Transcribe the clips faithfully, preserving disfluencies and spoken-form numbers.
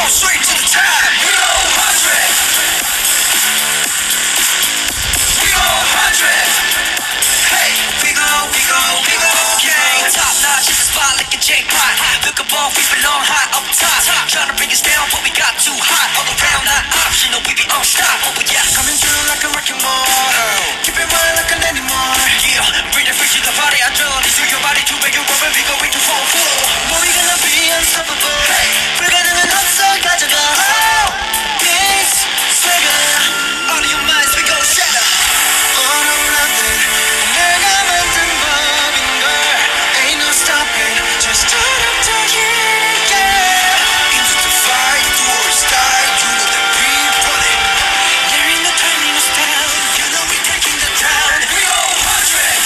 straight to the top. We go one hundred. We go one hundred. Hey, we go, we go, we go. Gang, top notch in the spot like a jackpot. Look above, we belong high up top. Trying to bring us down, but we got too hot. All around, not optional, we be unstoppable. Yeah, coming through like a wrecking ball. Keep it running like an animal. Yeah, bring the freak to the body. Adrenaline through your body to make it rub and we go into full full. But we gonna be unstoppable. Hey, 불가능한 없어 가져가. Oh, this swagger. All of your minds we go shatter. All or nothing. 내가 만든 법인걸. Ain't no stopping. Just turn up the heat, yeah. Into the fight, do or die. You know that we run it. There ain't no turning us down. You know we taking the crown. We go one hundred.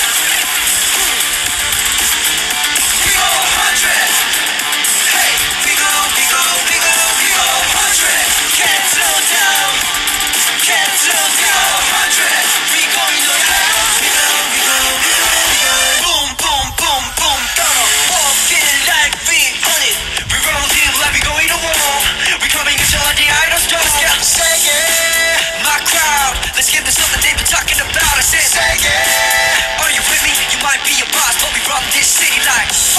We go one hundred. Hey, we go, we go, we go, we go one hundred. Can't slow down. Can't slow down. one hundred. We going to hell. We go, we go, we go, we go. Boom, boom, boom, boom. Gonna walk in like we own it. We run on the field like we going to war. We coming until the idols drop. Let's get say yeah. My crowd, let's give them something they've been talking about. I said say yeah. Are you with me? You might be a boss, but we run this city like